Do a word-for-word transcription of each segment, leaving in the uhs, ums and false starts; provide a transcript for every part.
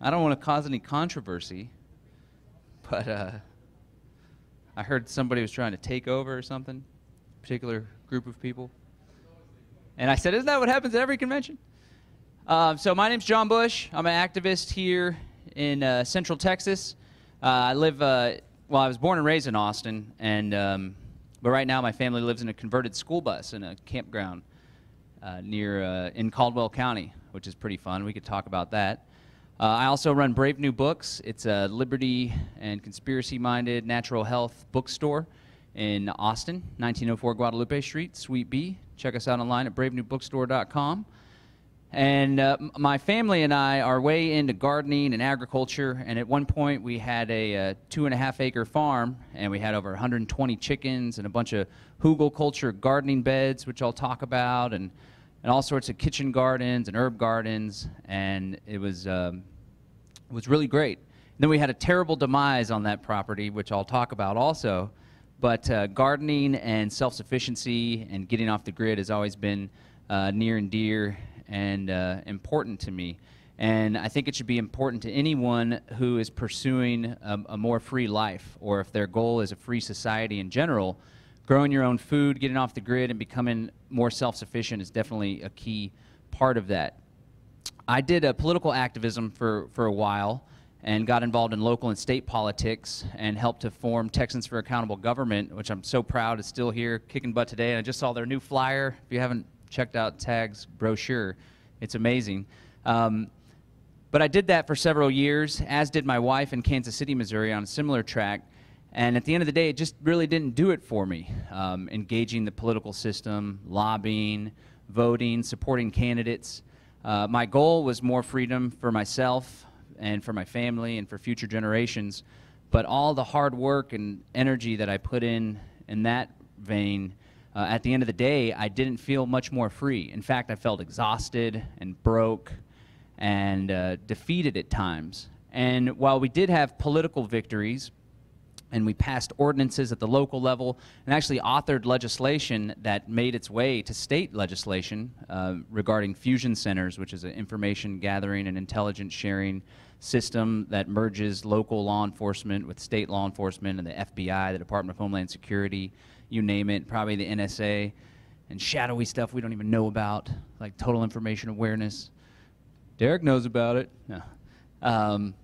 I don't want to cause any controversy, but uh, I heard somebody was trying to take over or something, a particular group of people. And I said, isn't that what happens at every convention? Um, so my name's John Bush. I'm an activist here in uh, Central Texas. Uh, I live, uh, well, I was born and raised in Austin, and um, but right now my family lives in a converted school bus in a campground uh, near, uh, in Caldwell County, which is pretty fun. We could talk about that. Uh, I also run Brave New Books. It's a liberty and conspiracy-minded natural health bookstore in Austin, nineteen oh four Guadalupe Street, Suite B. Check us out online at brave new bookstore dot com. And uh, my family and I are way into gardening and agriculture, and at one point we had a uh, two and a half acre farm, and we had over one hundred twenty chickens and a bunch of hugelkultur gardening beds, which I'll talk about, and, and all sorts of kitchen gardens and herb gardens, and it was, um, it was really great. Then we had a terrible demise on that property, which I'll talk about also, but uh, gardening and self-sufficiency and getting off the grid has always been uh, near and dear and uh, important to me. And I think it should be important to anyone who is pursuing a, a more free life, or if their goal is a free society in general. Growing your own food, getting off the grid, and becoming more self-sufficient is definitely a key part of that. I did a political activism for, for a while and got involved in local and state politics and helped to form Texans for Accountable Government, which I'm so proud is still here, kicking butt today. And I just saw their new flyer. If you haven't checked out Tag's brochure, it's amazing. Um, but I did that for several years, as did my wife in Kansas City, Missouri, on a similar track. And at the end of the day, it just really didn't do it for me. Um, engaging the political system, lobbying, voting, supporting candidates. Uh, my goal was more freedom for myself and for my family and for future generations. But all the hard work and energy that I put in in that vein, Uh, at the end of the day, I didn't feel much more free. In fact, I felt exhausted and broke and uh, defeated at times. And while we did have political victories, and we passed ordinances at the local level, and actually authored legislation that made its way to state legislation uh, regarding fusion centers, which is an information gathering and intelligence sharing system that merges local law enforcement with state law enforcement and the F B I, the Department of Homeland Security, you name it, probably the N S A, and shadowy stuff we don't even know about, like total information awareness. Derek knows about it. No. Um,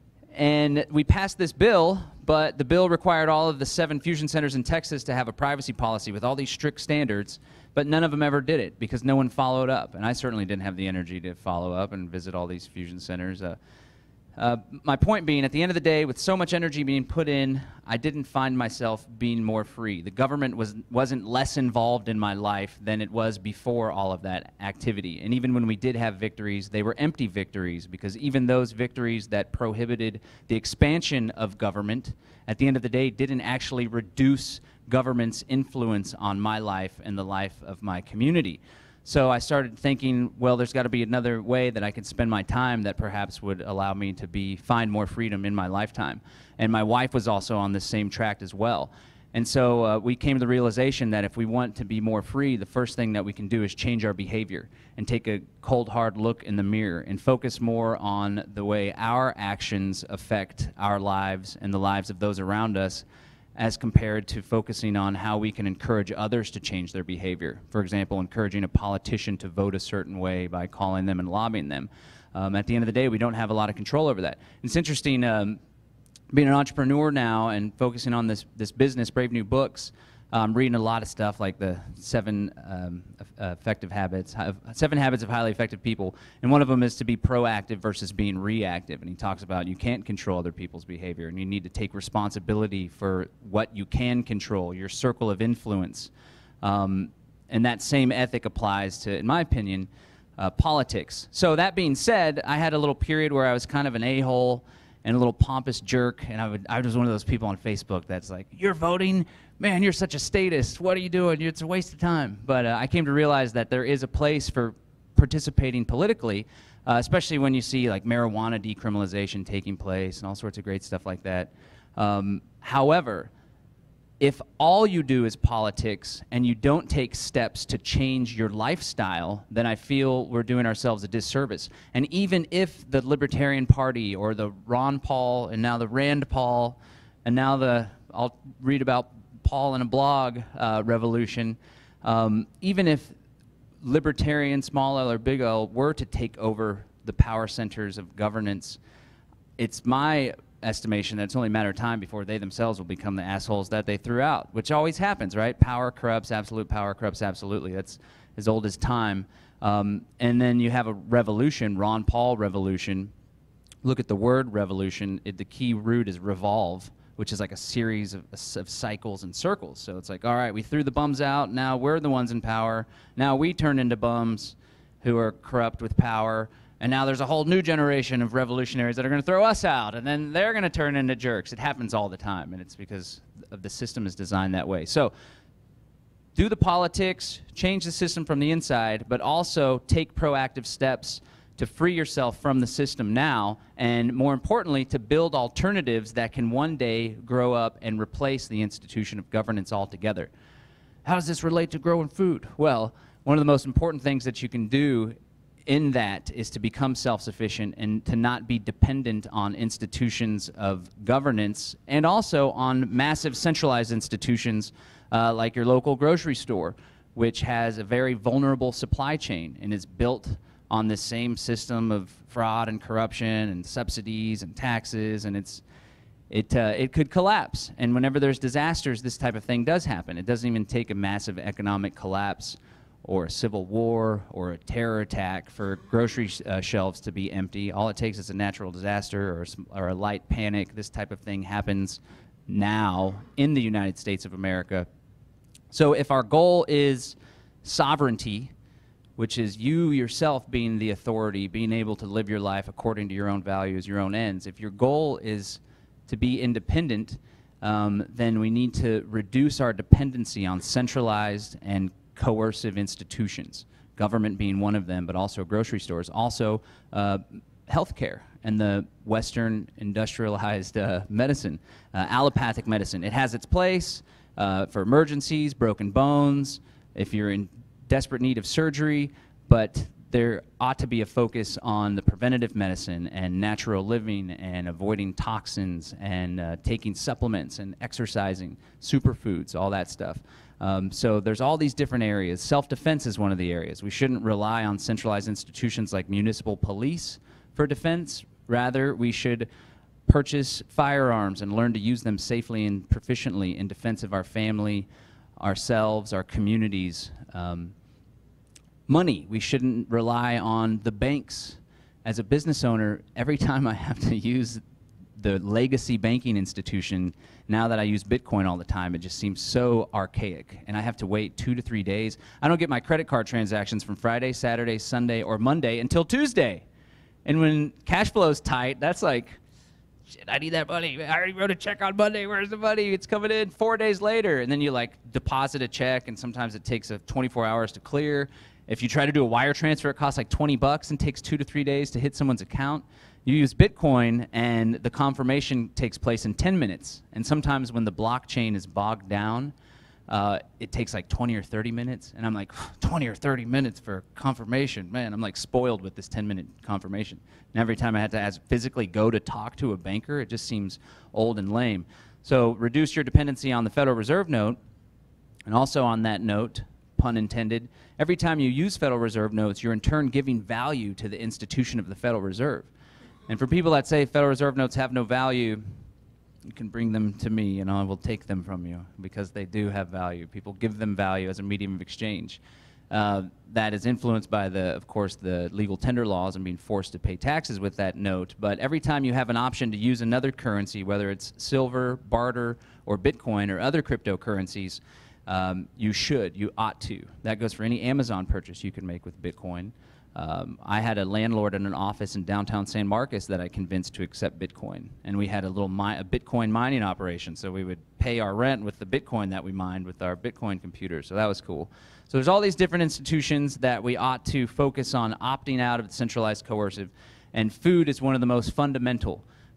and we passed this bill, but the bill required all of the seven fusion centers in Texas to have a privacy policy with all these strict standards, but none of them ever did it because no one followed up. And I certainly didn't have the energy to follow up and visit all these fusion centers. Uh, Uh, my point being, at the end of the day, with so much energy being put in, I didn't find myself being more free. The government was, wasn't less involved in my life than it was before all of that activity. And even when we did have victories, they were empty victories, because even those victories that prohibited the expansion of government, at the end of the day, didn't actually reduce government's influence on my life and the life of my community. So I started thinking, well, there's got to be another way that I could spend my time that perhaps would allow me to be find more freedom in my lifetime. And my wife was also on the same track as well. And so uh, we came to the realization that if we want to be more free, the first thing that we can do is change our behavior and take a cold, hard look in the mirror and focus more on the way our actions affect our lives and the lives of those around us, as compared to focusing on how we can encourage others to change their behavior. For example, encouraging a politician to vote a certain way by calling them and lobbying them. Um, at the end of the day, we don't have a lot of control over that. It's interesting, um, being an entrepreneur now and focusing on this, this business, Brave New Books, I'm um, reading a lot of stuff like the seven um, uh, effective habits, seven habits of highly effective people, and one of them is to be proactive versus being reactive. And he talks about you can't control other people's behavior, and you need to take responsibility for what you can control, your circle of influence. Um, and that same ethic applies to, in my opinion, uh, politics. So that being said, I had a little period where I was kind of an a-hole and a little pompous jerk, and I would I was one of those people on Facebook that's like, you're voting? Man, you're such a statist. What are you doing? It's a waste of time. But uh, I came to realize that there is a place for participating politically, uh, especially when you see like marijuana decriminalization taking place and all sorts of great stuff like that. Um, however, if all you do is politics and you don't take steps to change your lifestyle, then I feel we're doing ourselves a disservice. And even if the Libertarian Party or the Ron Paul and now the Rand Paul and now the, I'll read about Paul in a blog uh, revolution, um, even if Libertarian, small L or big L, were to take over the power centers of governance, it's my estimation that it's only a matter of time before they themselves will become the assholes that they threw out, which always happens, right? Power corrupts, absolute power corrupts absolutely. That's as old as time. Um, and then you have a revolution, Ron Paul revolution. Look at the word revolution. It, the key root is revolve, which is like a series of, of cycles and circles. So it's like, all right, we threw the bums out. Now we're the ones in power. Now we turn into bums who are corrupt with power. And now there's a whole new generation of revolutionaries that are going to throw us out, and then they're going to turn into jerks. It happens all the time, and it's because of the system is designed that way. So do the politics, change the system from the inside, but also take proactive steps to free yourself from the system now, and more importantly, to build alternatives that can one day grow up and replace the institution of governance altogether. How does this relate to growing food? Well, one of the most important things that you can do in that is to become self-sufficient and to not be dependent on institutions of governance, and also on massive centralized institutions uh, like your local grocery store, which has a very vulnerable supply chain and is built on this same system of fraud and corruption and subsidies and taxes, and it's it uh, it could collapse. And whenever there's disasters, this type of thing does happen. It doesn't even take a massive economic collapse or a civil war or a terror attack for grocery sh uh, shelves to be empty. All it takes is a natural disaster or a, or a light panic. This type of thing happens now in the United States of America. So if our goal is sovereignty, which is you yourself being the authority, being able to live your life according to your own values, your own ends, if your goal is to be independent, um, then we need to reduce our dependency on centralized and coercive institutions, government being one of them, but also grocery stores, also uh, healthcare and the Western industrialized uh, medicine, uh, allopathic medicine. It has its place uh, for emergencies, broken bones, if you're in desperate need of surgery, but there ought to be a focus on the preventative medicine and natural living and avoiding toxins and uh, taking supplements and exercising, superfoods, all that stuff. Um, so there's all these different areas. Self-defense is one of the areas. We shouldn't rely on centralized institutions like municipal police for defense. Rather, we should purchase firearms and learn to use them safely and proficiently in defense of our family, ourselves, our communities. Um, money, we shouldn't rely on the banks. As a business owner, every time I have to use the legacy banking institution, now that I use Bitcoin all the time, it just seems so archaic, and I have to wait two to three days. I don't get my credit card transactions from Friday, Saturday, Sunday, or Monday until Tuesday. And when cash flow is tight, that's like, shit, I need that money. I already wrote a check on Monday. Where's the money? It's coming in four days later. And then you like deposit a check, and sometimes it takes a twenty-four hours to clear. If you try to do a wire transfer, it costs like twenty bucks and takes two to three days to hit someone's account. You use Bitcoin, and the confirmation takes place in ten minutes. And sometimes when the blockchain is bogged down, uh, it takes like twenty or thirty minutes. And I'm like, twenty or thirty minutes for confirmation. Man, I'm like spoiled with this ten minute confirmation. And every time I had to ask, physically go to talk to a banker, it just seems old and lame. So reduce your dependency on the Federal Reserve note. And also on that note, pun intended, every time you use Federal Reserve notes, you're in turn giving value to the institution of the Federal Reserve. And for people that say Federal Reserve notes have no value, you can bring them to me and I will take them from you, because they do have value. People give them value as a medium of exchange. Uh, that is influenced by, the, of course, the legal tender laws and being forced to pay taxes with that note. But every time you have an option to use another currency, whether it's silver, barter, or Bitcoin, or other cryptocurrencies, um, you should, you ought to. That goes for any Amazon purchase you can make with Bitcoin. Um, I had a landlord in an office in downtown San Marcos that I convinced to accept Bitcoin. And we had a little mi a Bitcoin mining operation. So we would pay our rent with the Bitcoin that we mined with our Bitcoin computer. So that was cool. So there's all these different institutions that we ought to focus on opting out of the centralized coercive. And food is one of the most fundamental.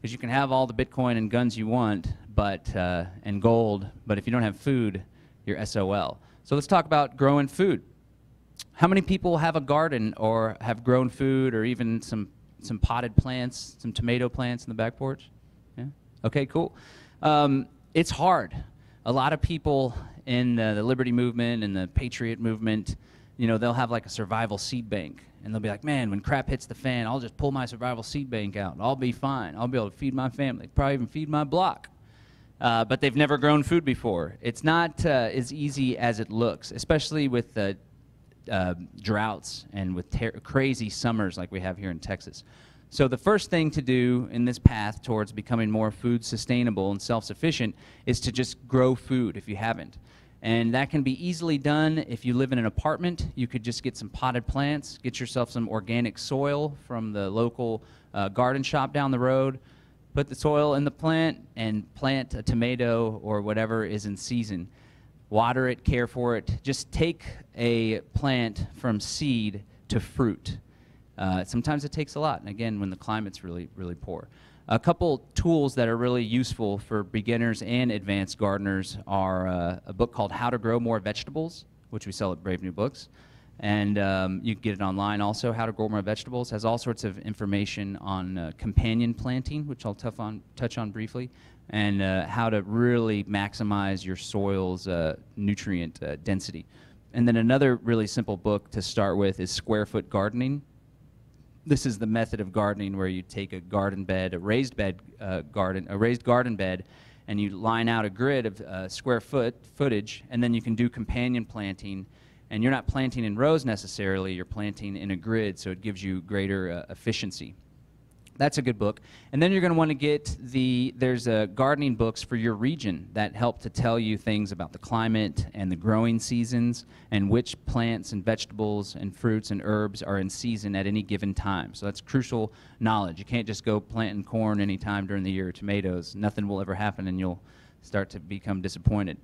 Because you can have all the Bitcoin and guns you want, but uh, and gold, but if you don't have food, you're S O L. So let's talk about growing food. How many people have a garden or have grown food or even some, some potted plants, some tomato plants in the back porch? Yeah? Okay, cool. Um, it's hard. A lot of people in the, the Liberty movement and the Patriot movement, you know, they'll have like a survival seed bank. And they'll be like, man, when crap hits the fan, I'll just pull my survival seed bank out. I'll be fine. I'll be able to feed my family, probably even feed my block. Uh, but they've never grown food before. It's not uh, as easy as it looks, especially with the uh, droughts and with ter crazy summers like we have here in Texas. So the first thing to do in this path towards becoming more food sustainable and self-sufficient is to just grow food if you haven't. And that can be easily done if you live in an apartment. You could just get some potted plants, get yourself some organic soil from the local uh, garden shop down the road, put the soil in the plant, and plant a tomato or whatever is in season. Water it, care for it. Just take a plant from seed to fruit. Uh, sometimes it takes a lot, and again, when the climate's really, really poor. A couple tools that are really useful for beginners and advanced gardeners are uh, a book called How to Grow More Vegetables, which we sell at Brave New Books. And um, you can get it online also. How to Grow More Vegetables has all sorts of information on uh, companion planting, which I'll tough on, touch on briefly, and uh, how to really maximize your soil's uh, nutrient uh, density. And then another really simple book to start with is Square Foot Gardening. This is the method of gardening where you take a garden bed, a raised bed uh, garden, a raised garden bed, and you line out a grid of uh, square foot footage, and then you can do companion planting. And you're not planting in rows necessarily, you're planting in a grid, so it gives you greater uh, efficiency. That's a good book. And then you're going to want to get the, there's uh, gardening books for your region that help to tell you things about the climate and the growing seasons and which plants and vegetables and fruits and herbs are in season at any given time. So that's crucial knowledge. You can't just go planting corn anytime during the year or tomatoes. Nothing will ever happen and you'll start to become disappointed.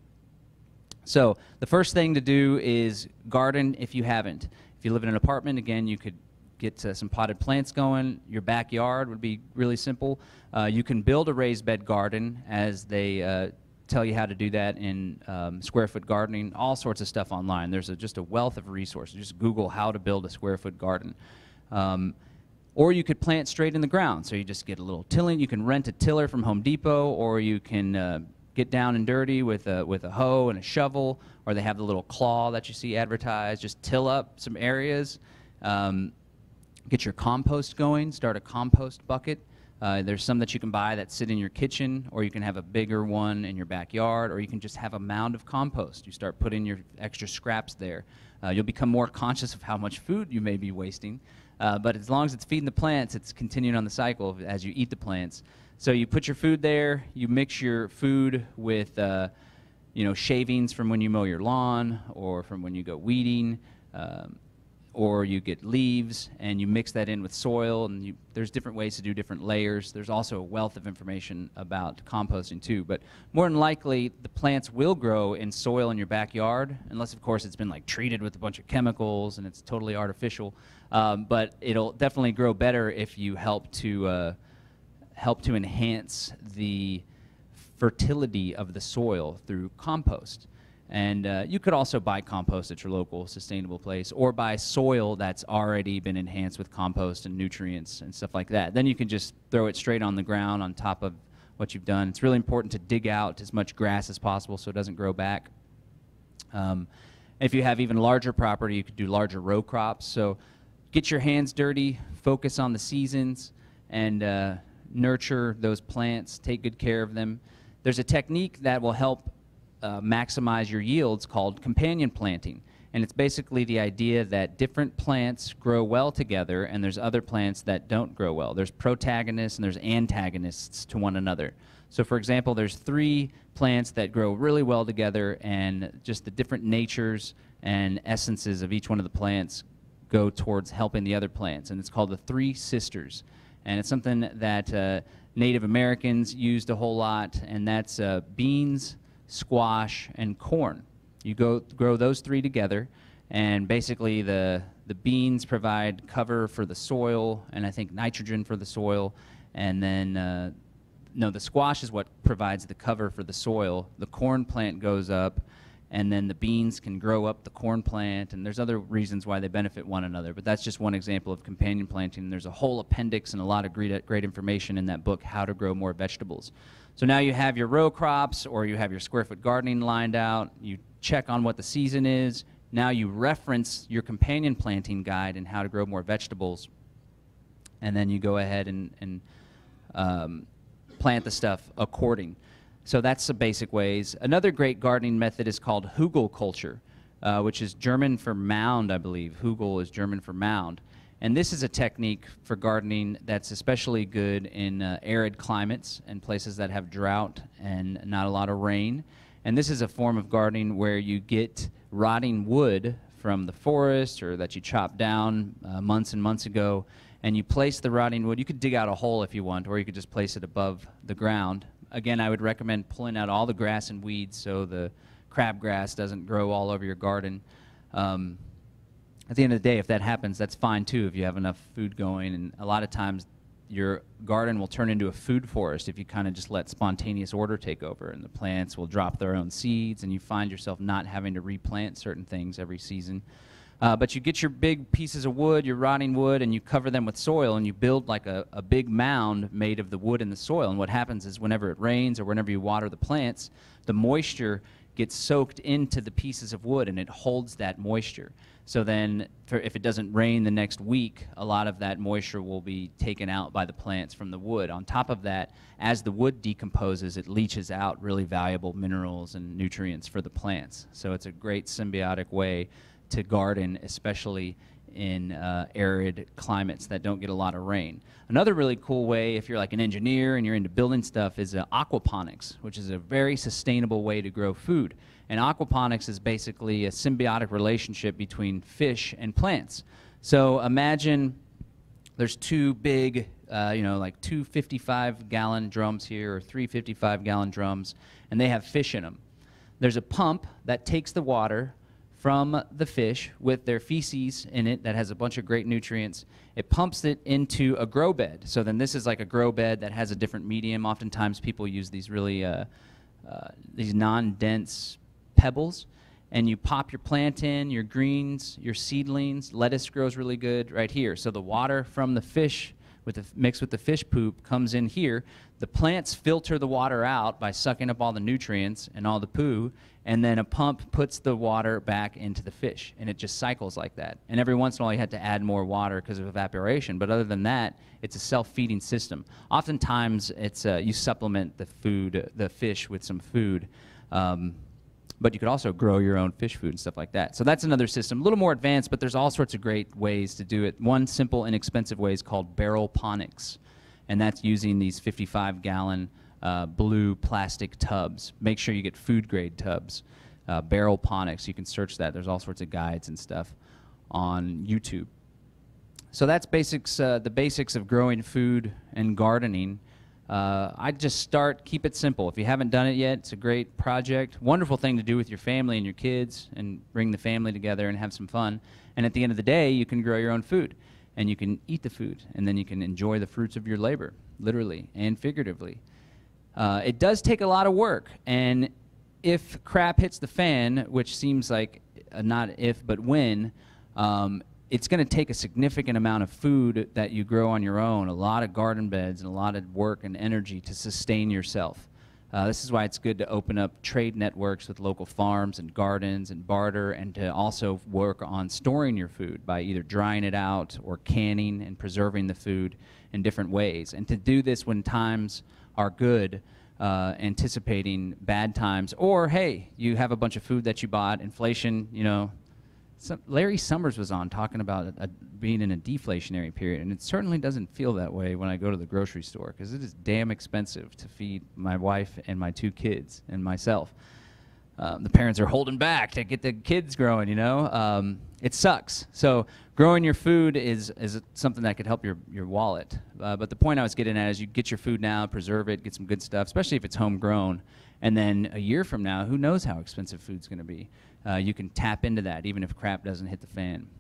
So the first thing to do is garden if you haven't. If you live in an apartment, again, you could get uh, some potted plants going. Your backyard would be really simple. Uh, you can build a raised bed garden, as they uh, tell you how to do that in um, Square Foot Gardening, all sorts of stuff online. There's a, just a wealth of resources. Just Google how to build a square foot garden. Um, or you could plant straight in the ground. So you just get a little tilling. You can rent a tiller from Home Depot, or you can uh, get down and dirty with a, with a hoe and a shovel, or they have the little claw that you see advertised. Just till up some areas. Um, Get your compost going, start a compost bucket. Uh, there's some that you can buy that sit in your kitchen, or you can have a bigger one in your backyard, or you can just have a mound of compost. You start putting your extra scraps there. Uh, you'll become more conscious of how much food you may be wasting, uh, but as long as it's feeding the plants, it's continuing on the cycle as you eat the plants. So you put your food there, you mix your food with uh, you know, shavings from when you mow your lawn or from when you go weeding. Um, or you get leaves and you mix that in with soil, and you, there's different ways to do different layers. There's also a wealth of information about composting too, but more than likely the plants will grow in soil in your backyard, unless of course it's been like treated with a bunch of chemicals and it's totally artificial, um, but it'll definitely grow better if you help to uh, help to enhance the fertility of the soil through compost. And uh, you could also buy compost at your local sustainable place, or buy soil that's already been enhanced with compost and nutrients and stuff like that. Then you can just throw it straight on the ground on top of what you've done. It's really important to dig out as much grass as possible so it doesn't grow back. Um, if you have even larger property, you could do larger row crops. So get your hands dirty, focus on the seasons, and uh, nurture those plants, take good care of them. There's a technique that will help Uh, maximize your yields called companion planting, and it's basically the idea that different plants grow well together and there's other plants that don't grow well. There's protagonists and there's antagonists to one another. So for example, there's three plants that grow really well together, and just the different natures and essences of each one of the plants go towards helping the other plants, and it's called the Three Sisters. And it's something that uh, Native Americans used a whole lot, and that's uh, beans, squash, and corn. You go grow those three together, and basically the the beans provide cover for the soil, and I think nitrogen for the soil, and then uh, no, the squash is what provides the cover for the soil. The corn plant goes up, and then the beans can grow up the corn plant, and there's other reasons why they benefit one another, but that's just one example of companion planting. There's a whole appendix and a lot of great, great information in that book, How to Grow More Vegetables. So now you have your row crops, or you have your square foot gardening lined out, you check on what the season is, now you reference your companion planting guide and how to grow more vegetables, and then you go ahead and, and um, plant the stuff according. So that's the basic ways. Another great gardening method is called Hugel culture, uh, which is German for mound, I believe. Hugel is German for mound. And this is a technique for gardening that's especially good in uh, arid climates and places that have drought and not a lot of rain. And this is a form of gardening where you get rotting wood from the forest or that you chopped down uh, months and months ago, and you place the rotting wood. You could dig out a hole if you want, or you could just place it above the ground. Again, I would recommend pulling out all the grass and weeds so the crabgrass doesn't grow all over your garden. Um, at the end of the day, if that happens, that's fine too if you have enough food going. And a lot of times your garden will turn into a food forest if you kind of just let spontaneous order take over, and the plants will drop their own seeds, and you find yourself not having to replant certain things every season. Uh, but you get your big pieces of wood, your rotting wood, and you cover them with soil, and you build like a, a big mound made of the wood and the soil. And what happens is whenever it rains or whenever you water the plants, the moisture gets soaked into the pieces of wood, and it holds that moisture. So then for, if it doesn't rain the next week, a lot of that moisture will be taken out by the plants from the wood. On top of that, as the wood decomposes, it leaches out really valuable minerals and nutrients for the plants. So it's a great symbiotic way to garden, especially in uh, arid climates that don't get a lot of rain. Another really cool way, if you're like an engineer and you're into building stuff, is uh, aquaponics, which is a very sustainable way to grow food. And aquaponics is basically a symbiotic relationship between fish and plants. So imagine there's two big, uh, you know, like two fifty-five gallon drums here, or three fifty-five gallon drums, and they have fish in them. There's a pump that takes the water from the fish with their feces in it that has a bunch of great nutrients. It pumps it into a grow bed. So then this is like a grow bed that has a different medium. Oftentimes people use these really, uh, uh, these non-dense pebbles, and you pop your plant in, your greens, your seedlings. Lettuce grows really good right here. So the water from the fish with the, mixed with the fish poop comes in here. The plants filter the water out by sucking up all the nutrients and all the poo, and then a pump puts the water back into the fish, and it just cycles like that. And every once in a while you have to add more water because of evaporation, but other than that, it's a self-feeding system. Oftentimes it's uh, you supplement the food, the fish with some food, um, but you could also grow your own fish food and stuff like that. So that's another system, a little more advanced, but there's all sorts of great ways to do it. One simple, inexpensive way is called barrelponics, and that's using these fifty-five gallon uh, blue plastic tubs. Make sure you get food-grade tubs. Uh, barrelponics, you can search that. There's all sorts of guides and stuff on YouTube. So that's basics, uh, the basics of growing food and gardening. Uh, I'd just start, keep it simple. If you haven't done it yet, it's a great project. Wonderful thing to do with your family and your kids, and bring the family together and have some fun. And at the end of the day, you can grow your own food, and you can eat the food, and then you can enjoy the fruits of your labor, literally and figuratively. Uh, it does take a lot of work, and if crap hits the fan, which seems like uh, not if but when, um, it's going to take a significant amount of food that you grow on your own, a lot of garden beds and a lot of work and energy to sustain yourself. Uh, this is why it's good to open up trade networks with local farms and gardens and barter, and to also work on storing your food by either drying it out or canning and preserving the food in different ways. And to do this when times are good, uh, anticipating bad times, or hey, you have a bunch of food that you bought, inflation, you know. Some, Larry Summers was on talking about a, a, being in a deflationary period, and it certainly doesn't feel that way when I go to the grocery store, because it is damn expensive to feed my wife and my two kids and myself. Um, the parents are holding back to get the kids growing, you know. Um, it sucks. So growing your food is, is something that could help your, your wallet. Uh, but the point I was getting at is you get your food now, preserve it, get some good stuff, especially if it's homegrown. And then a year from now, who knows how expensive food's going to be. Uh, you can tap into that even if crap doesn't hit the fan,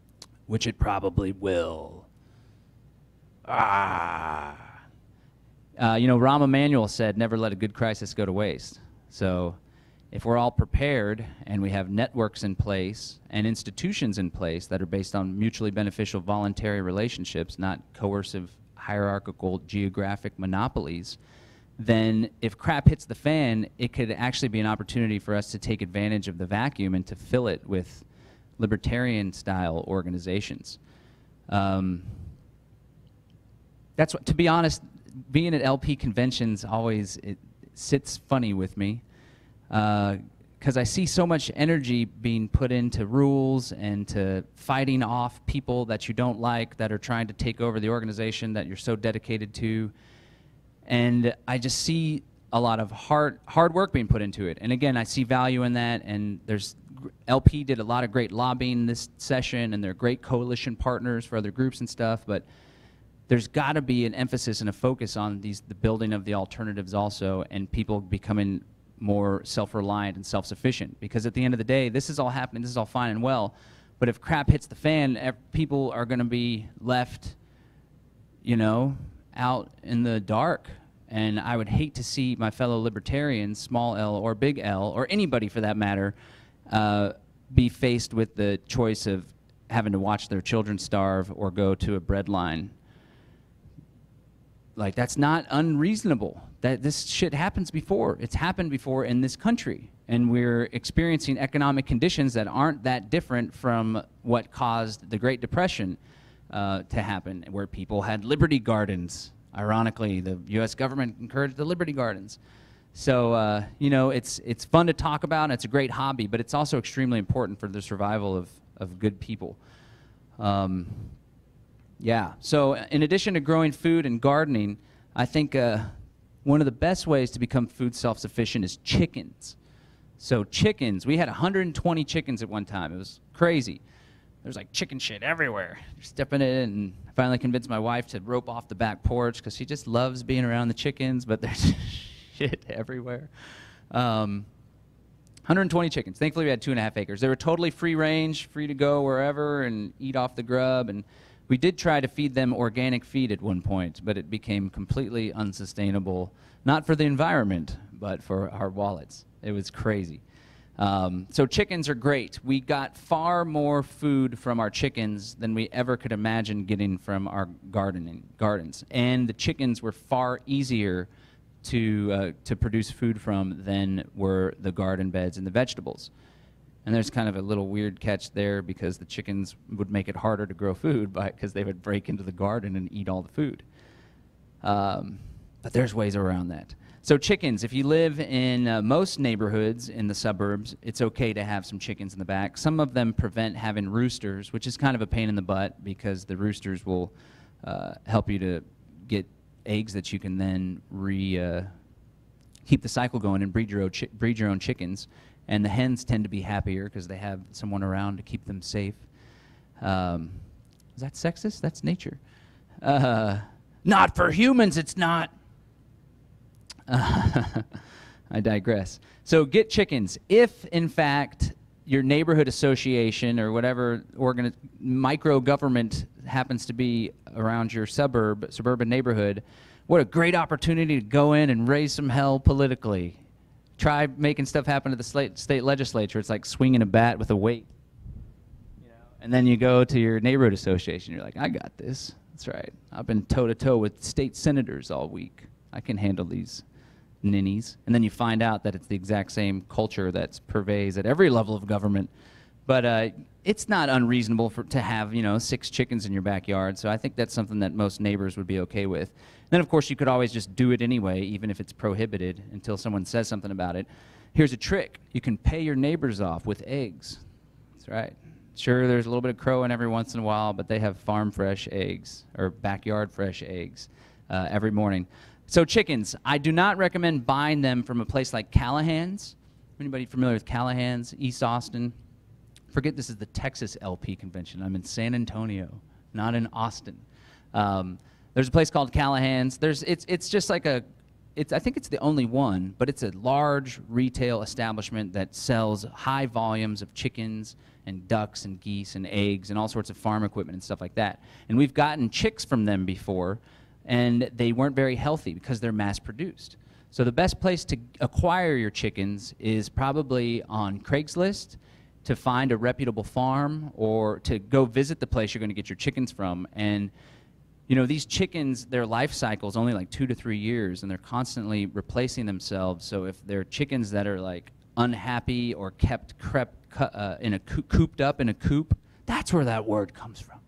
which it probably will. Ah. uh, you know, Rahm Emanuel said, never let a good crisis go to waste. So if we're all prepared and we have networks in place and institutions in place that are based on mutually beneficial voluntary relationships, not coercive, hierarchical, geographic monopolies, then if crap hits the fan, it could actually be an opportunity for us to take advantage of the vacuum and to fill it with libertarian-style organizations. Um, that's what, to be honest, being at L P conventions always it sits funny with me, because uh, I see so much energy being put into rules and to fighting off people that you don't like that are trying to take over the organization that you're so dedicated to. And I just see a lot of hard hard work being put into it. And again, I see value in that. And there's L P did a lot of great lobbying this session, and they're great coalition partners for other groups and stuff. But there's got to be an emphasis and a focus on these the building of the alternatives also, and people becoming more self-reliant and self-sufficient. Because at the end of the day, this is all happening. This is all fine and well. But if crap hits the fan, people are going to be left, you know, out in the dark. And I would hate to see my fellow libertarians, small L or big L, or anybody for that matter, uh, be faced with the choice of having to watch their children starve or go to a bread line. Like, that's not unreasonable. That this shit happens before. It's happened before in this country. And we're experiencing economic conditions that aren't that different from what caused the Great Depression uh, to happen, where people had Liberty Gardens. Ironically, the U S government encouraged the Liberty Gardens. So, uh, you know, it's, it's fun to talk about, and it's a great hobby, but it's also extremely important for the survival of, of good people. Um, yeah, so in addition to growing food and gardening, I think uh, one of the best ways to become food self-sufficient is chickens. So chickens, we had one hundred twenty chickens at one time. It was crazy. There's like chicken shit everywhere. You're stepping in, and I finally convinced my wife to rope off the back porch because she just loves being around the chickens, but there's shit everywhere. Um, one hundred twenty chickens. Thankfully, we had two and a half acres. They were totally free range, free to go wherever and eat off the grub. And we did try to feed them organic feed at one point, but it became completely unsustainable, not for the environment, but for our wallets. It was crazy. Um, so chickens are great. We got far more food from our chickens than we ever could imagine getting from our gardening gardens. And the chickens were far easier to, uh, to produce food from than were the garden beds and the vegetables. And there's kind of a little weird catch there, because the chickens would make it harder to grow food because they would break into the garden and eat all the food. Um, but there's ways around that. So chickens, if you live in uh, most neighborhoods in the suburbs, it's okay to have some chickens in the back. Some of them prevent having roosters, which is kind of a pain in the butt, because the roosters will uh, help you to get eggs that you can then re uh, keep the cycle going and breed your own chi breed your own chickens. And the hens tend to be happier because they have someone around to keep them safe. Um, is that sexist? That's nature. Uh, not for humans, it's not. Uh, I digress. So get chickens. If, in fact, your neighborhood association or whatever organi micro-government happens to be around your suburb, suburban neighborhood, what a great opportunity to go in and raise some hell politically. Try making stuff happen to the state, state legislature. It's like swinging a bat with a weight. You know? And then you go to your neighborhood association. You're like, I got this. That's right. I've been toe-to-toe with state senators all week. I can handle these ninnies. And then you find out that it's the exact same culture that pervades at every level of government. But uh, it's not unreasonable for, to have, you know, six chickens in your backyard. So I think that's something that most neighbors would be okay with. Then, of course, you could always just do it anyway, even if it's prohibited, until someone says something about it. Here's a trick. You can pay your neighbors off with eggs. That's right. Sure, there's a little bit of crowing every once in a while, but they have farm-fresh eggs, or backyard-fresh eggs, uh, every morning. So chickens, I do not recommend buying them from a place like Callahan's. Anybody familiar with Callahan's, East Austin? Forget this is the Texas L P convention. I'm in San Antonio, not in Austin. Um, there's a place called Callahan's. There's, it's, it's just like a, it's, I think it's the only one, but it's a large retail establishment that sells high volumes of chickens and ducks and geese and eggs and all sorts of farm equipment and stuff like that. And we've gotten chicks from them before, and they weren't very healthy because they're mass produced. So the best place to acquire your chickens is probably on Craigslist, to find a reputable farm, or to go visit the place you're going to get your chickens from. And you know, these chickens, their life cycle is only like two to three years, and they're constantly replacing themselves. So if they're chickens that are like unhappy or kept crept, uh, in a co cooped up in a coop, that's where that word comes from.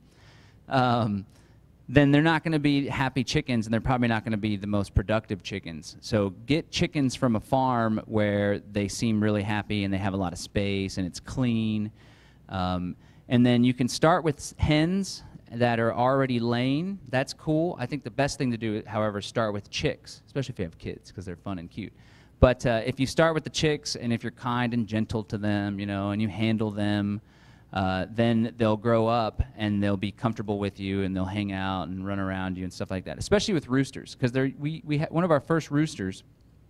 Um, then they're not going to be happy chickens, and they're probably not going to be the most productive chickens. So get chickens from a farm where they seem really happy and they have a lot of space and it's clean. Um, and then you can start with hens that are already laying. That's cool. I think the best thing to do, however, is start with chicks, especially if you have kids, because they're fun and cute. But uh, if you start with the chicks, and if you're kind and gentle to them, you know, and you handle them, uh, then they'll grow up and they'll be comfortable with you, and they'll hang out and run around you and stuff like that. Especially with roosters, because they're we we had one of our first roosters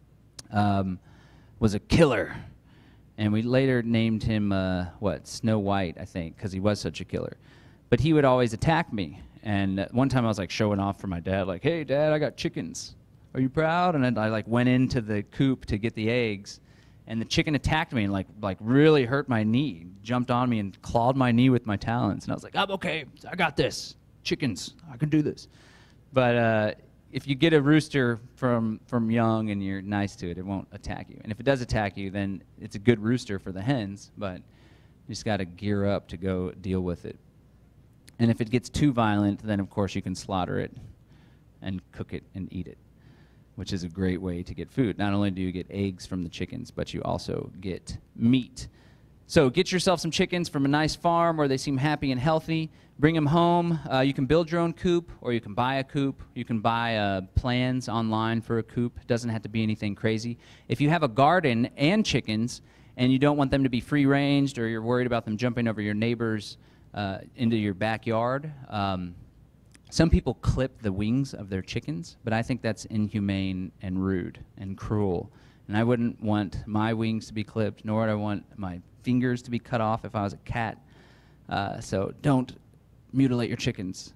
um, was a killer, and we later named him uh, what Snow White, I think, because he was such a killer. But he would always attack me. And one time I was like showing off for my dad, like, "Hey, Dad, I got chickens. Are you proud?" And then I like went into the coop to get the eggs, and the chicken attacked me and like like really hurt my knee, jumped on me and clawed my knee with my talons. And I was like, "I'm okay. I got this. Chickens. I can do this." But uh, if you get a rooster from from young and you're nice to it, it won't attack you. And if it does attack you, then it's a good rooster for the hens. But you just got to gear up to go deal with it. And if it gets too violent, then of course you can slaughter it and cook it and eat it, which is a great way to get food. Not only do you get eggs from the chickens, but you also get meat. So get yourself some chickens from a nice farm where they seem happy and healthy. Bring them home. Uh, you can build your own coop, or you can buy a coop. You can buy uh, plans online for a coop. It doesn't have to be anything crazy. If you have a garden and chickens, and you don't want them to be free-ranged, or you're worried about them jumping over your neighbor's Uh, into your backyard. Um, some people clip the wings of their chickens, but I think that's inhumane and rude and cruel. And I wouldn't want my wings to be clipped, nor would I want my fingers to be cut off if I was a cat. Uh, so don't mutilate your chickens.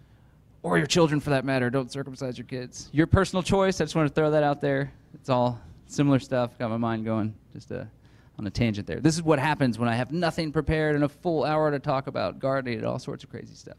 Or your children, for that matter. Don't circumcise your kids. Your personal choice. I just want to throw that out there. It's all similar stuff. Got my mind going. Just a on a tangent there. This is what happens when I have nothing prepared and a full hour to talk about gardening and all sorts of crazy stuff.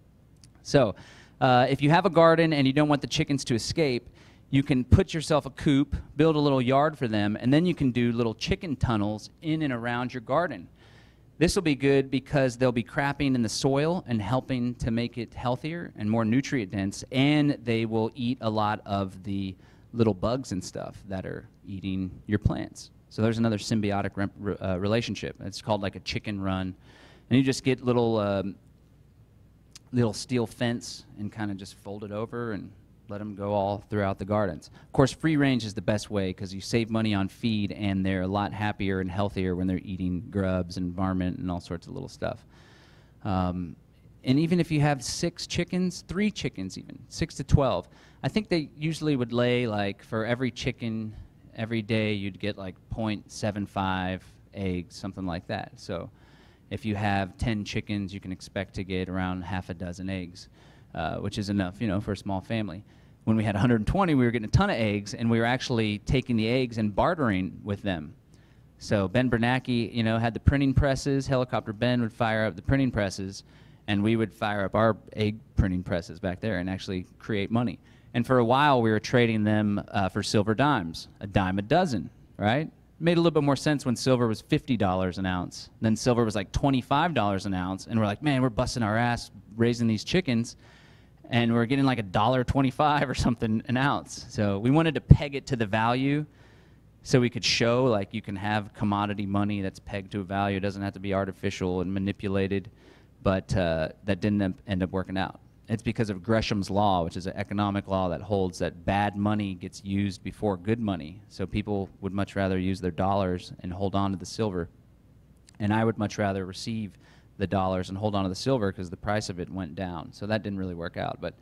So uh, if you have a garden and you don't want the chickens to escape, you can put yourself a coop, build a little yard for them, and then you can do little chicken tunnels in and around your garden. This will be good because they'll be crapping in the soil and helping to make it healthier and more nutrient dense, and they will eat a lot of the little bugs and stuff that are eating your plants. So there's another symbiotic re uh, relationship. It's called like a chicken run. And you just get little um, little steel fence and kind of just fold it over and let them go all throughout the gardens. Of course, free range is the best way because you save money on feed, and they're a lot happier and healthier when they're eating grubs and varmint and all sorts of little stuff. Um, and even if you have six chickens, three chickens even, six to twelve, I think they usually would lay like for every chicken every day you'd get like zero point seven five eggs, something like that. So if you have ten chickens, you can expect to get around half a dozen eggs, uh, which is enough, you know, for a small family. When we had one hundred twenty, we were getting a ton of eggs, and we were actually taking the eggs and bartering with them. So Ben Bernanke, you know, had the printing presses. Helicopter Ben would fire up the printing presses, and we would fire up our egg printing presses back there and actually create money. And for a while, we were trading them uh, for silver dimes, a dime a dozen, right? Made a little bit more sense when silver was fifty dollars an ounce. Then silver was like twenty-five dollars an ounce, and we're like, man, we're busting our ass raising these chickens, and we're getting like a dollar twenty-five or something an ounce. So we wanted to peg it to the value so we could show like you can have commodity money that's pegged to a value. It doesn't have to be artificial and manipulated, but uh, that didn't end up working out. It's because of Gresham's law, which is an economic law that holds that bad money gets used before good money. So people would much rather use their dollars and hold on to the silver. And I would much rather receive the dollars and hold on to the silver because the price of it went down. So that didn't really work out. But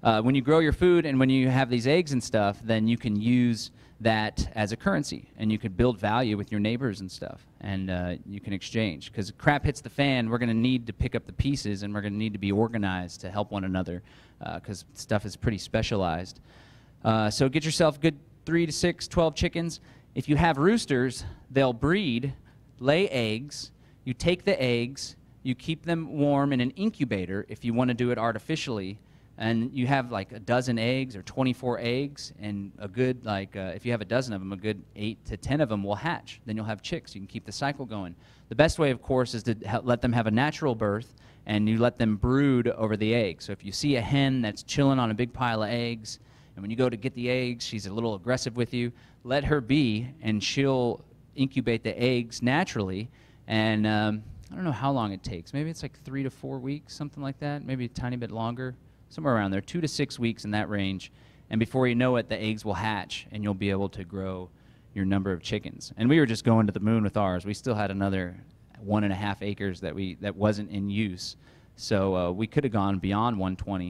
uh, when you grow your food and when you have these eggs and stuff, then you can use that as a currency, and you could build value with your neighbors and stuff, and uh, you can exchange. Because crap hits the fan, we're going to need to pick up the pieces, and we're going to need to be organized to help one another, because uh, stuff is pretty specialized. Uh, so get yourself good three to six, twelve chickens. If you have roosters, they'll breed, lay eggs. You take the eggs, you keep them warm in an incubator if you want to do it artificially, and you have like a dozen eggs or twenty-four eggs, and a good, like, uh, if you have a dozen of them, a good eight to ten of them will hatch. Then you'll have chicks. You can keep the cycle going. The best way, of course, is to ha let them have a natural birth, and you let them brood over the eggs. So if you see a hen that's chilling on a big pile of eggs, and when you go to get the eggs, she's a little aggressive with you, let her be, and she'll incubate the eggs naturally. And um, I don't know how long it takes. Maybe it's like three to four weeks, something like that, maybe a tiny bit longer. Somewhere around there, two to six weeks in that range, and before you know it, the eggs will hatch, and you'll be able to grow your number of chickens. And we were just going to the moon with ours. We still had another one and a half acres that we that wasn't in use, so uh, we could have gone beyond one twenty.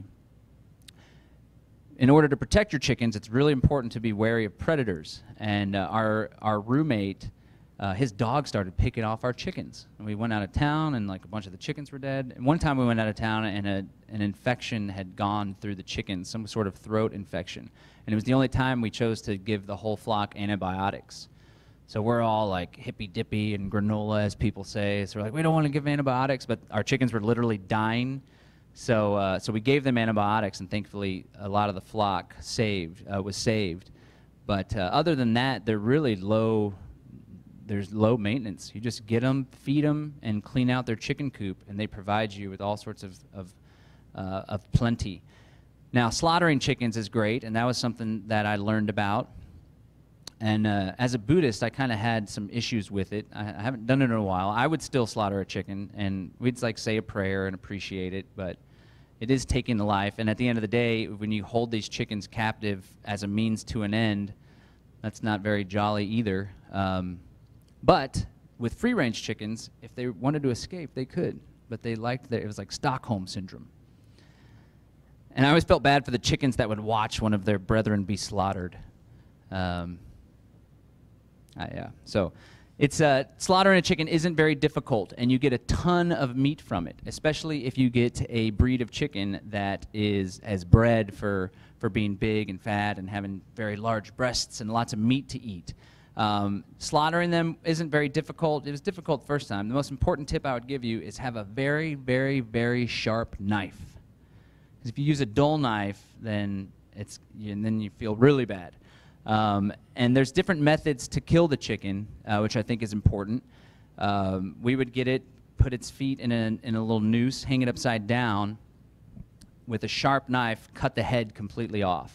In order to protect your chickens, it's really important to be wary of predators. And uh, our our roommate, Uh, his dog started picking off our chickens. And we went out of town, and like a bunch of the chickens were dead. And one time we went out of town, and a, an infection had gone through the chickens, some sort of throat infection. And it was the only time we chose to give the whole flock antibiotics. So we're all like hippy-dippy and granola, as people say. So we're like, we don't want to give antibiotics, but our chickens were literally dying. So, uh, so we gave them antibiotics, and thankfully a lot of the flock saved, uh, was saved. But uh, other than that, they're really low. There's low maintenance. You just get them, feed them, and clean out their chicken coop, and they provide you with all sorts of, of, uh, of plenty. Now, slaughtering chickens is great, and that was something that I learned about. And uh, as a Buddhist, I kind of had some issues with it. I, I haven't done it in a while. I would still slaughter a chicken, and we'd like say a prayer and appreciate it, but it is taking the life. And at the end of the day, when you hold these chickens captive as a means to an end, that's not very jolly either. Um, But with free-range chickens, if they wanted to escape, they could. But they liked that it was like Stockholm syndrome. And I always felt bad for the chickens that would watch one of their brethren be slaughtered. Um, uh, yeah. So it's uh, slaughtering a chicken isn't very difficult, and you get a ton of meat from it, especially if you get a breed of chicken that is as bred for for being big and fat and having very large breasts and lots of meat to eat. Um, slaughtering them isn't very difficult. It was difficult the first time. The most important tip I would give you is have a very, very, very sharp knife. Because if you use a dull knife, then it's and then you feel really bad. Um, and there's different methods to kill the chicken, uh, which I think is important. Um, we would get it, put its feet in a, in a little noose, hang it upside down, with a sharp knife, cut the head completely off.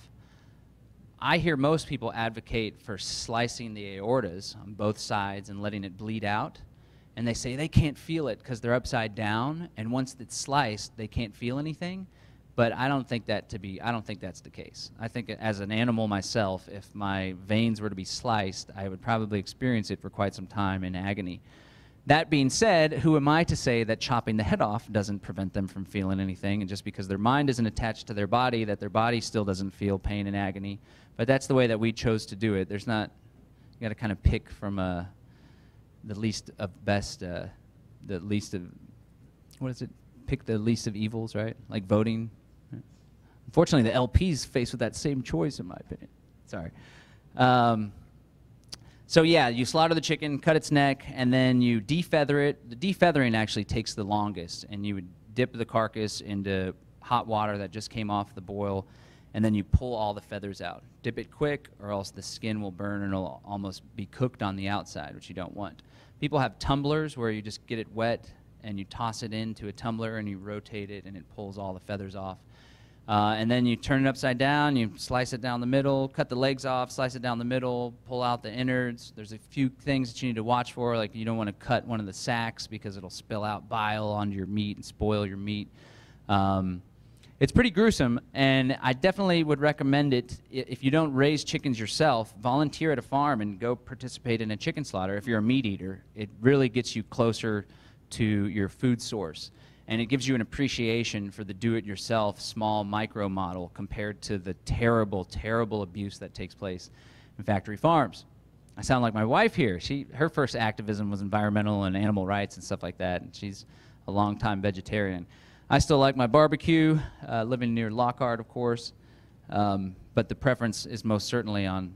I hear most people advocate for slicing the aortas on both sides and letting it bleed out. And they say they can't feel it because they're upside down, and once it's sliced, they can't feel anything. But I don't think that to be, I don't think that's the case. I think as an animal myself, if my veins were to be sliced, I would probably experience it for quite some time in agony. That being said, who am I to say that chopping the head off doesn't prevent them from feeling anything, and just because their mind isn't attached to their body, that their body still doesn't feel pain and agony. But that's the way that we chose to do it. There's not, you got to kind of pick from uh, the least of best, uh, the least of, what is it? Pick the least of evils, right? Like voting. Unfortunately, the L P's faced with that same choice, in my opinion. Sorry. Um, so yeah, you slaughter the chicken, cut its neck, and then you defeather it. The defeathering actually takes the longest, and you would dip the carcass into hot water that just came off the boil, and then you pull all the feathers out. Dip it quick, or else the skin will burn and it'll almost be cooked on the outside, which you don't want. People have tumblers where you just get it wet and you toss it into a tumbler and you rotate it and it pulls all the feathers off. Uh, and then you turn it upside down, you slice it down the middle, cut the legs off, slice it down the middle, pull out the innards. There's a few things that you need to watch for, like you don't want to cut one of the sacks because it'll spill out bile onto your meat and spoil your meat. Um, It's pretty gruesome, and I definitely would recommend it. If you don't raise chickens yourself, volunteer at a farm and go participate in a chicken slaughter. If you're a meat eater, it really gets you closer to your food source. And it gives you an appreciation for the do-it-yourself small micro model compared to the terrible, terrible abuse that takes place in factory farms. I sound like my wife here. She, her first activism was environmental and animal rights and stuff like that, and she's a longtime vegetarian. I still like my barbecue, uh, living near Lockhart, of course, um, but the preference is most certainly on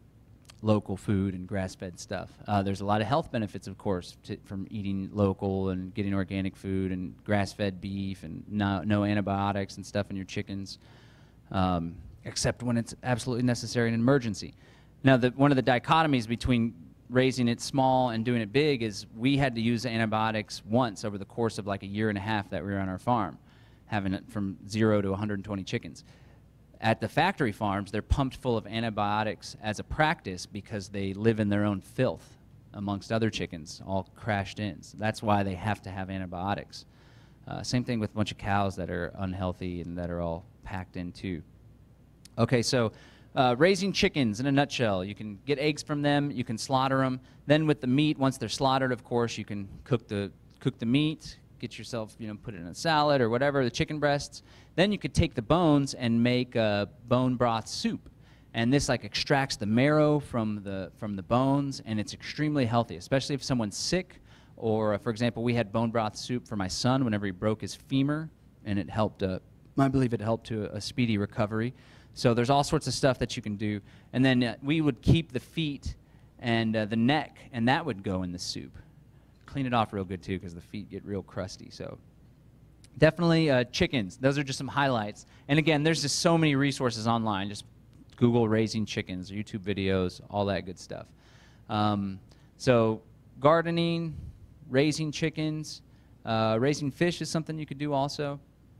local food and grass-fed stuff. Uh, there's a lot of health benefits, of course, to, from eating local and getting organic food and grass-fed beef and no, no antibiotics and stuff in your chickens, um, except when it's absolutely necessary in an emergency. Now, the, one of the dichotomies between raising it small and doing it big is we had to use antibiotics once over the course of like a year and a half that we were on our farm, having it from zero to one hundred twenty chickens. At the factory farms, they're pumped full of antibiotics as a practice because they live in their own filth amongst other chickens, all crashed in. So that's why they have to have antibiotics. Uh, same thing with a bunch of cows that are unhealthy and that are all packed in too. Okay, so uh, raising chickens in a nutshell. You can get eggs from them, you can slaughter them. Then with the meat, once they're slaughtered, of course, you can cook the, cook the meat, get yourself, you know, put it in a salad or whatever, the chicken breasts. Then you could take the bones and make a bone broth soup. And this like extracts the marrow from the, from the bones, and it's extremely healthy, especially if someone's sick. Or, uh, for example, we had bone broth soup for my son whenever he broke his femur, and it helped, uh, I believe it helped to a, a speedy recovery. So there's all sorts of stuff that you can do. And then uh, we would keep the feet and uh, the neck, and that would go in the soup. Clean it off real good, too, because the feet get real crusty. So definitely uh, chickens. Those are just some highlights. And again, there's just so many resources online. Just Google raising chickens, YouTube videos, all that good stuff. Um, so gardening, raising chickens, uh, raising fish is something you could do also.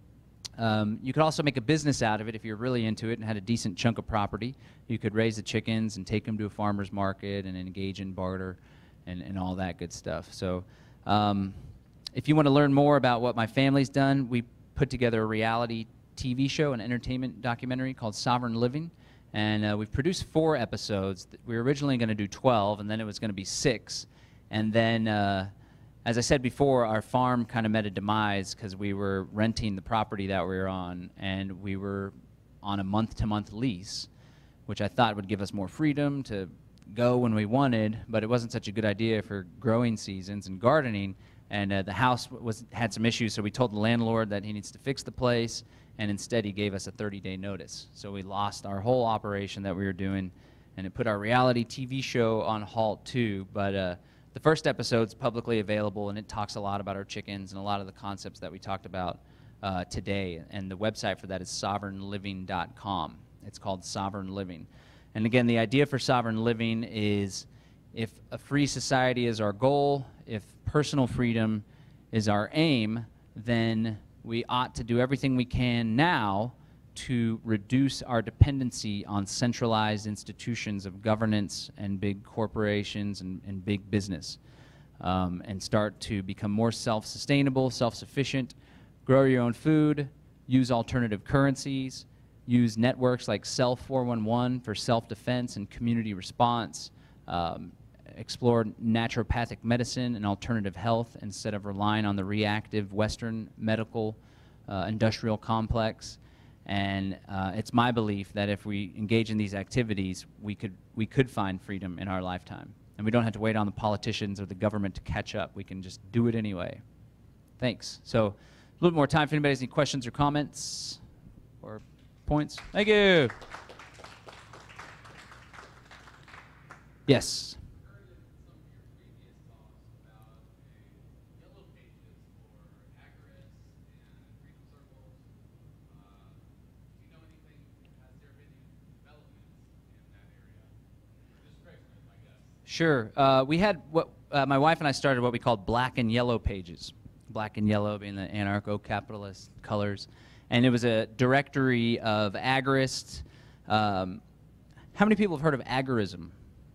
Um, you could also make a business out of it if you're really into it and had a decent chunk of property. You could raise the chickens and take them to a farmer's market and engage in barter and, and all that good stuff. So um, if you want to learn more about what my family's done, we put together a reality T V show, an entertainment documentary called Sovereign Living. And uh, we've produced four episodes. We were originally going to do twelve, and then it was going to be six. And then, uh, as I said before, our farm kind of met a demise because we were renting the property that we were on, and we were on a month-to-month lease, which I thought would give us more freedom to go when we wanted, but it wasn't such a good idea for growing seasons and gardening. And uh, the house was had some issues, so we told the landlord that he needs to fix the place, and instead he gave us a thirty day notice. So we lost our whole operation that we were doing, and it put our reality T V show on halt too. But uh, the first episode's publicly available, and it talks a lot about our chickens and a lot of the concepts that we talked about uh, today. And the website for that is sovereign living dot com. It's called Sovereign Living. And again, the idea for Sovereign Living is if a free society is our goal, if personal freedom is our aim, then we ought to do everything we can now to reduce our dependency on centralized institutions of governance and big corporations and, and big business, um, and start to become more self-sustainable, self-sufficient, grow your own food, use alternative currencies, use networks like Self four one one for self-defense and community response, um, explore naturopathic medicine and alternative health instead of relying on the reactive Western medical uh, industrial complex. And uh, it's my belief that if we engage in these activities, we could, we could find freedom in our lifetime. And we don't have to wait on the politicians or the government to catch up. We can just do it anyway. Thanks. So a little bit more time if anybody has any questions or comments or points. Thank you. Yes. Sure. Uh, we had what uh, my wife and I started what we called black and yellow pages. Black and yellow being the anarcho-capitalist colors, and it was a directory of agorists. Um, how many people have heard of agorism?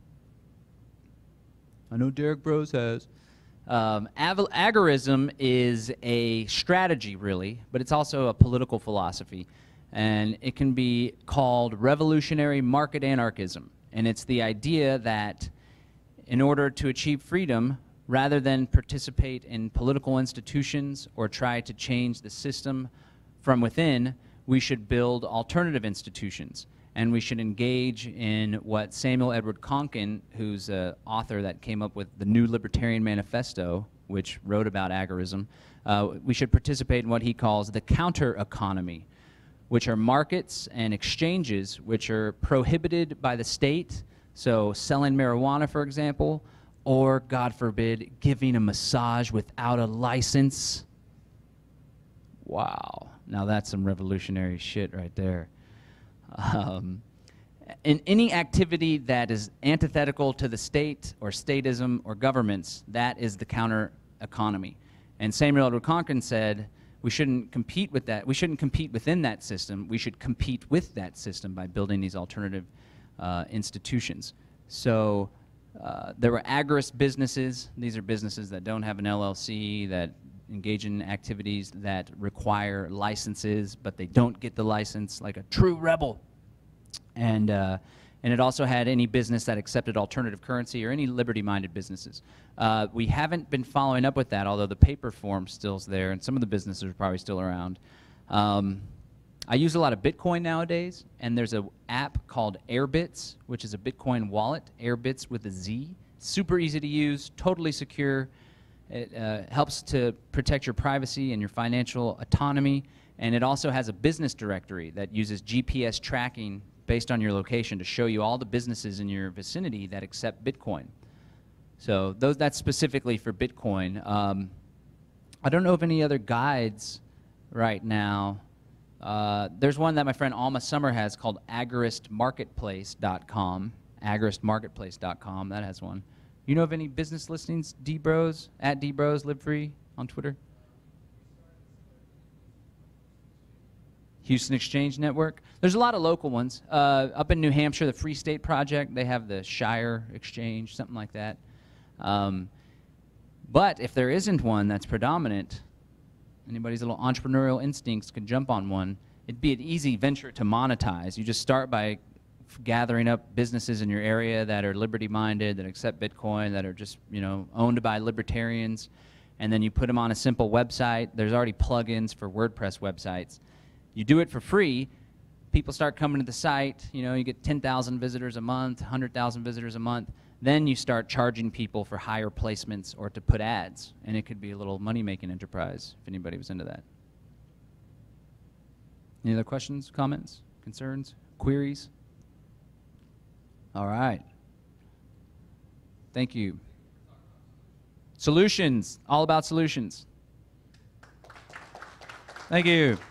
I know Derek Bros has. Um, agorism is a strategy, really, but it's also a political philosophy, and it can be called revolutionary market anarchism. And it's the idea that in order to achieve freedom, rather than participate in political institutions or try to change the system from within, we should build alternative institutions. And we should engage in what Samuel Edward Konkin, who's an author that came up with the New Libertarian Manifesto, which wrote about agorism, uh, we should participate in what he calls the counter economy, which are markets and exchanges which are prohibited by the state, so selling marijuana, for example, or, God forbid, giving a massage without a license. Wow, now that's some revolutionary shit right there. Um, in any activity that is antithetical to the state or statism or governments, that is the counter economy. And Samuel Edward Konkin said, we shouldn't compete with that. We shouldn't compete within that system. We should compete with that system by building these alternative uh, institutions. So uh, there were agorist businesses. These are businesses that don't have an L L C, that engage in activities that require licenses, but they don't get the license, like a true rebel. And, uh, and it also had any business that accepted alternative currency or any liberty-minded businesses. Uh, we haven't been following up with that, although the paper form still's there, and some of the businesses are probably still around. Um, I use a lot of Bitcoin nowadays, and there's an app called Airbits, which is a Bitcoin wallet, Airbits with a Z. Super easy to use, totally secure. It uh, helps to protect your privacy and your financial autonomy, and it also has a business directory that uses G P S tracking based on your location to show you all the businesses in your vicinity that accept Bitcoin. So those, that's specifically for Bitcoin. Um, I don't know of any other guides right now. Uh, there's one that my friend Alma Summer has called agorist marketplace dot com, agorist marketplace dot com, that has one. You know of any business listings? D-Bros, at D-Bros, Live Free on Twitter? Houston Exchange Network. There's a lot of local ones. Uh, up in New Hampshire, the Free State Project, they have the Shire Exchange, something like that. Um, but if there isn't one that's predominant, anybody's little entrepreneurial instincts could jump on one. It'd be an easy venture to monetize. You just start by gathering up businesses in your area that are liberty-minded, that accept Bitcoin, that are just, you know, owned by libertarians, and then you put them on a simple website. There's already plugins for WordPress websites. You do it for free. People start coming to the site. You know, you get ten thousand visitors a month, one hundred thousand visitors a month. Then you start charging people for higher placements or to put ads, and it could be a little money-making enterprise if anybody was into that. Any other questions, comments, concerns, queries? All right. Thank you. Solutions, all about solutions. Thank you.